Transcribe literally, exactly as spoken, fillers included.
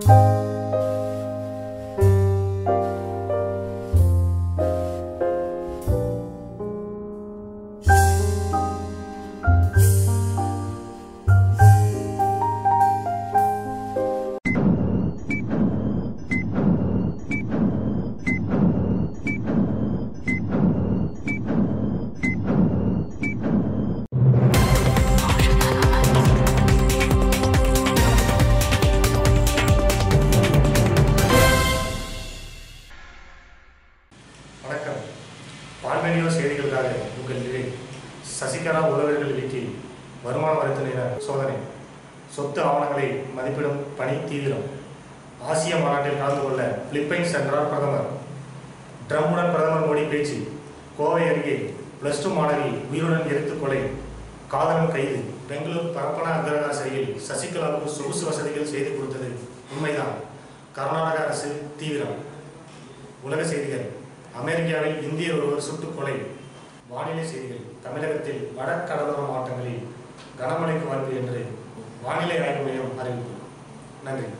செய்திகளுக்காக உங்கள் விவேக். சசிகலா உறவினர்கள் வீட்டில் வருமான வரித்துறையினர் சோதனை. சொத்து ஆவணங்களை மதிப்பிடும் பணி தீவிரம். ஆசிய மாநாட்டில் கலந்து கொள்ள பிலிப்பைன்ஸ் சென்றார் பிரதமர். ட்ரம்புடன் பிரதமர் மோடி பேச்சு. கோவை அருகே பிளஸ் டூ மாணவி உயிருடன் எரித்து கொலை. காதலன் கைது. பெங்களூர் பரப்பன அக்ரஹார சிறையில் சசிகலாவுக்கு சொகுசு வசதிகள் செய்து கொடுத்தது உண்மைதான். கர்நாடக அரசு தீவிரம். உலக செய்திகள். அமெரிக்காவில் இந்தியர் ஒருவர் சுட்டுக் கொலை. வானிலை செய்திகள். தமிழகத்தில் வடகடலோர மாவட்டங்களில் கனமழைக்கு வாய்ப்பு என்று வானிலை ஆய்வு மையம் அறிவிப்பு. நன்றி.